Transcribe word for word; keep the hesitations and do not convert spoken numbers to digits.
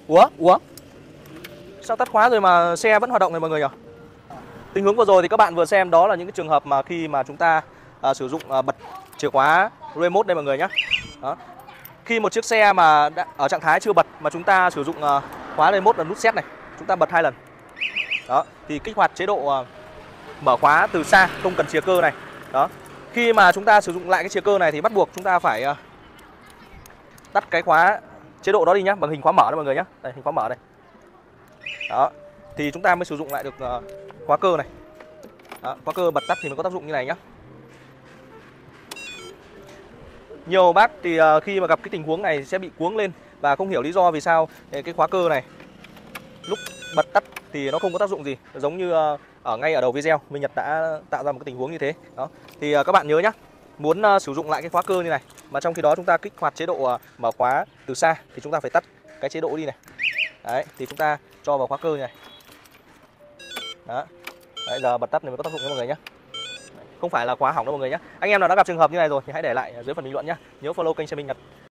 Ủa, ủa? Sao tắt khóa rồi mà xe vẫn hoạt động này mọi người nhỉ? Tình huống vừa rồi thì các bạn vừa xem đó là những cái trường hợp mà khi mà chúng ta à, sử dụng à, bật chìa khóa remote đây mọi người nhé. Đó. Khi một chiếc xe mà đã, ở trạng thái chưa bật mà chúng ta sử dụng à, khóa remote là nút set này, chúng ta bật hai lần. Đó, thì kích hoạt chế độ à, mở khóa từ xa, không cần chìa cơ này. Đó. Khi mà chúng ta sử dụng lại cái chìa cơ này thì bắt buộc chúng ta phải à, tắt cái khóa chế độ đó đi nhá, bằng hình khóa mở đó mọi người nhé. Đây, hình khóa mở đây. Đó. Thì chúng ta mới sử dụng lại được uh, khóa cơ này. Đó, khóa cơ bật tắt thì mới có tác dụng như này nhá. Nhiều bác thì uh, khi mà gặp cái tình huống này sẽ bị cuống lên và không hiểu lý do vì sao cái khóa cơ này lúc bật tắt thì nó không có tác dụng gì. Giống như uh, ở ngay ở đầu video Minh Nhật đã tạo ra một cái tình huống như thế. Đó. Thì uh, các bạn nhớ nhá, muốn uh, sử dụng lại cái khóa cơ như này mà trong khi đó chúng ta kích hoạt chế độ uh, mở khóa từ xa thì chúng ta phải tắt cái chế độ đi này. Đấy, thì chúng ta cho vào khóa cơ như này. Đó. Đấy, giờ bật tắt này mới có tác dụng nha mọi người nhé. Không phải là khóa hỏng đâu mọi người nhé. Anh em nào đã gặp trường hợp như này rồi thì hãy để lại dưới phần bình luận nhé. Nhớ follow kênh xe Minh Nhật.